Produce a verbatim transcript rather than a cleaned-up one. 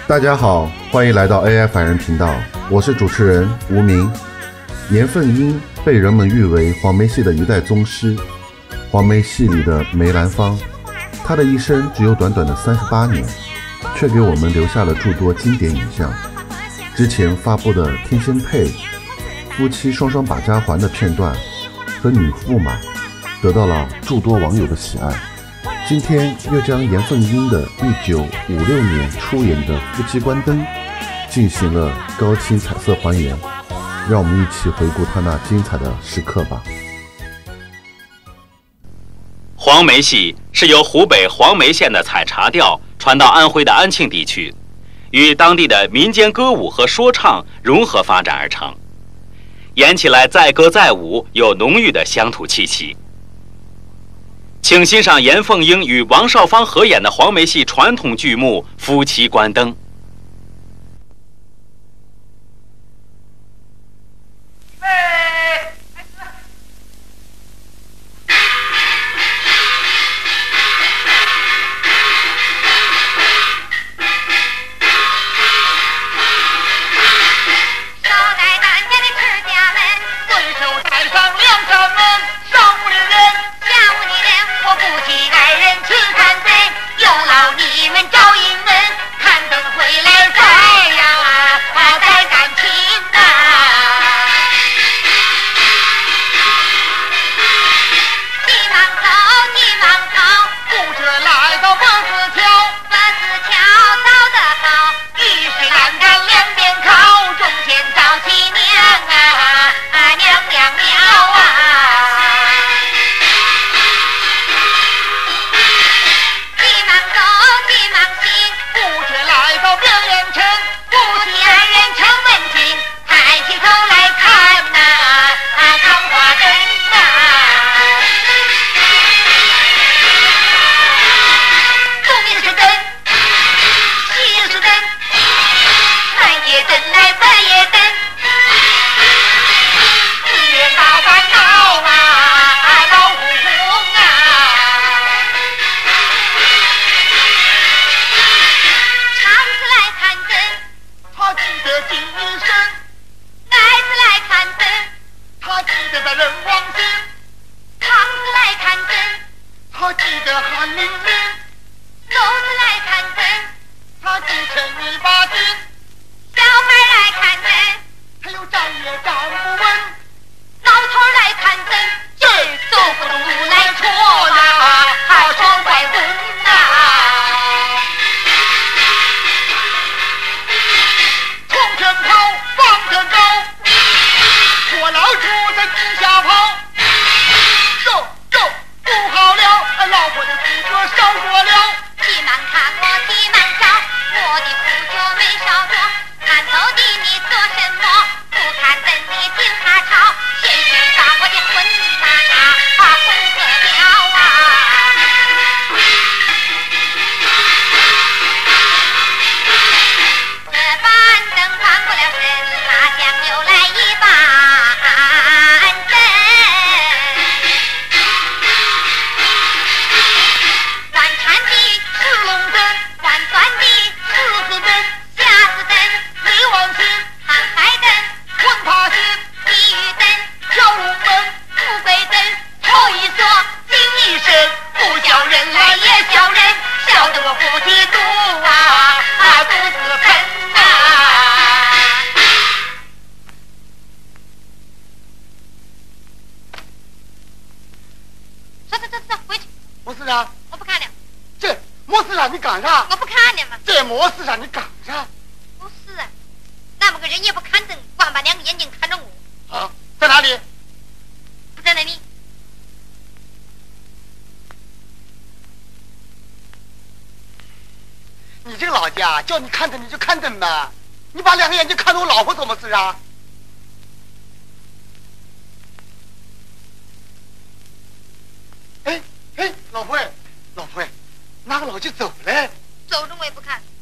大家好，欢迎来到 A I 凡人频道，我是主持人吴明。严凤英被人们誉为黄梅戏的一代宗师，黄梅戏里的梅兰芳，她的一生只有短短的三十八年，却给我们留下了诸多经典影像。之前发布的《天仙配》夫妻双双把家还的片段和女驸马，得到了诸多网友的喜爱。今天又将严凤英的一九五六年出演的夫妻关灯进行了高清彩色还原，让我们一起回顾她那精彩的时刻吧。 黄梅戏是由湖北黄梅县的采茶调传到安徽的安庆地区，与当地的民间歌舞和说唱融合发展而成，演起来载歌载舞，有浓郁的乡土气息。请欣赏严凤英与王少芳合演的黄梅戏传统剧目《夫妻关灯》。 你干啥？ 我不看了嘛。 这没事啊，你干啥？ 不是啊，那么个人也不看灯，光把两个眼睛看着我。 啊，在哪里？ 不在那里。 你这个老家叫你看灯你就看灯呗，你把两个眼睛看着我老婆什么事啊？哎哎，老婆哎，老婆哎，那个老去走了。 走着我也不看。